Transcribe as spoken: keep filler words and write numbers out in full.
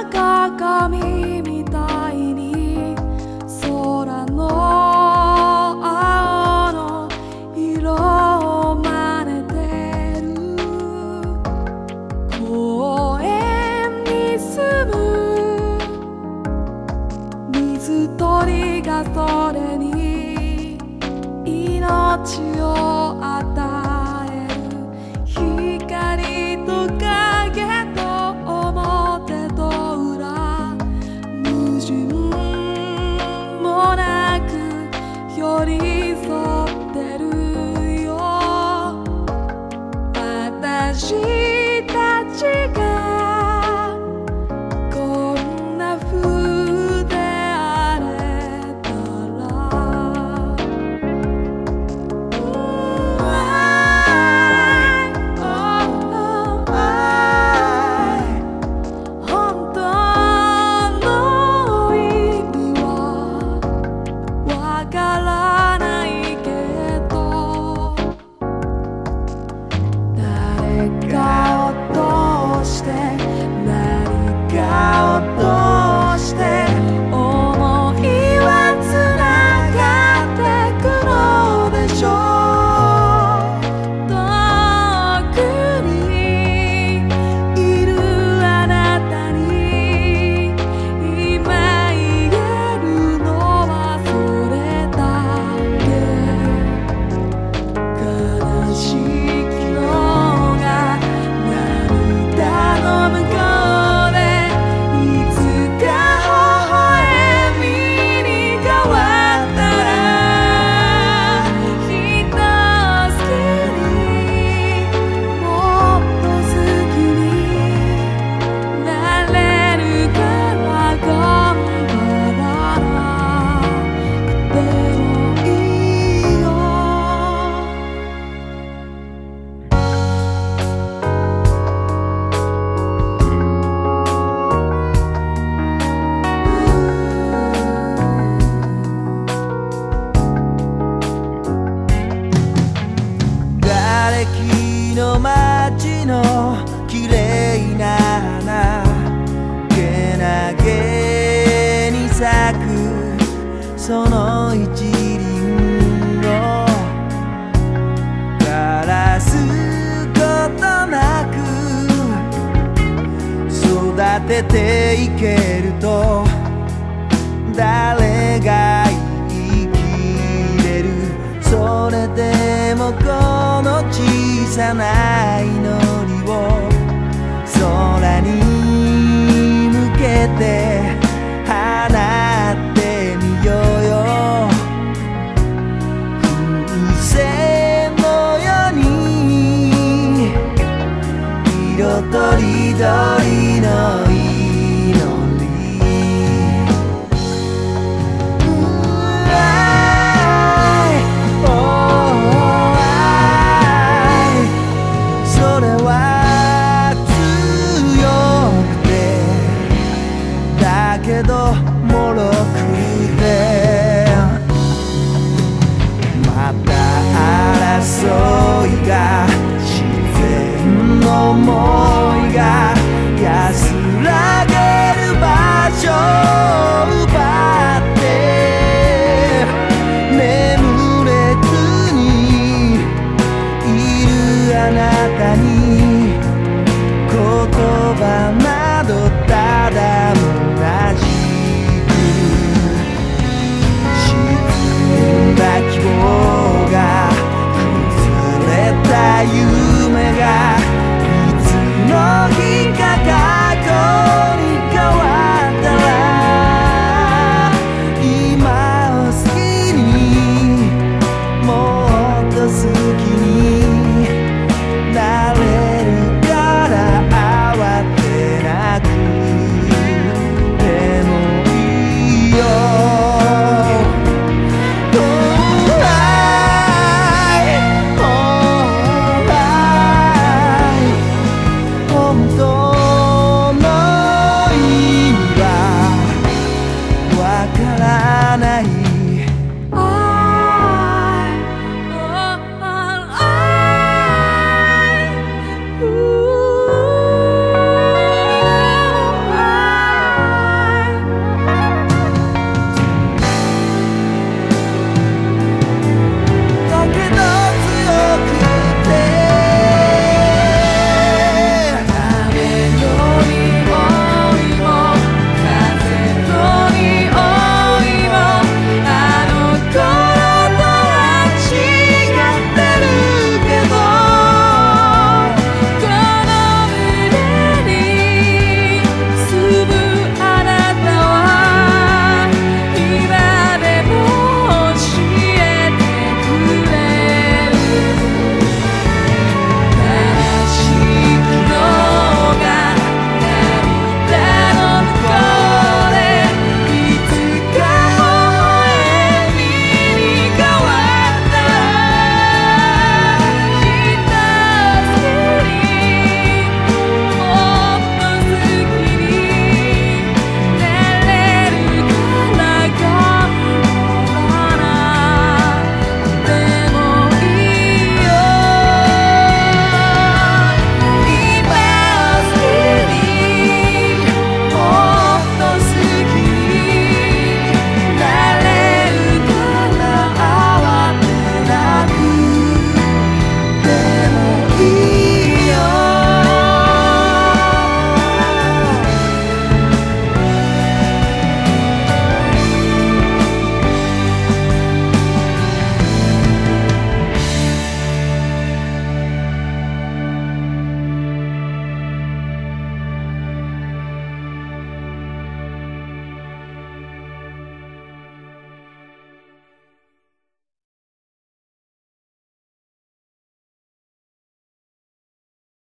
鏡みたいに空の青の色を真似てる。公園に住む水鳥がそれに命を与える。光と影と表と裏、矛盾もなく寄り添ってるよ。私たちがこんな風であれたら、本当の意味はわからないけど、誰かを通して何かを通して想いはつながってくのでしょう。遠くにいるあなたに今言えるのはそれだけ。悲しい昨日が涙の向こうでいつか微笑みに変わったら、人を好きにもっと好きになれるから頑張らなくてもいいよ。 瓦礫の街の綺麗な花、けなげに咲くその一輪を枯らすことなく育てていけると、誰が生きれる。それでもこの小さな祈りを空に向けて放ってみようよ。風船のように色とりどりの祈り。それは強くてだけど脆くて、また争いが自然の想いが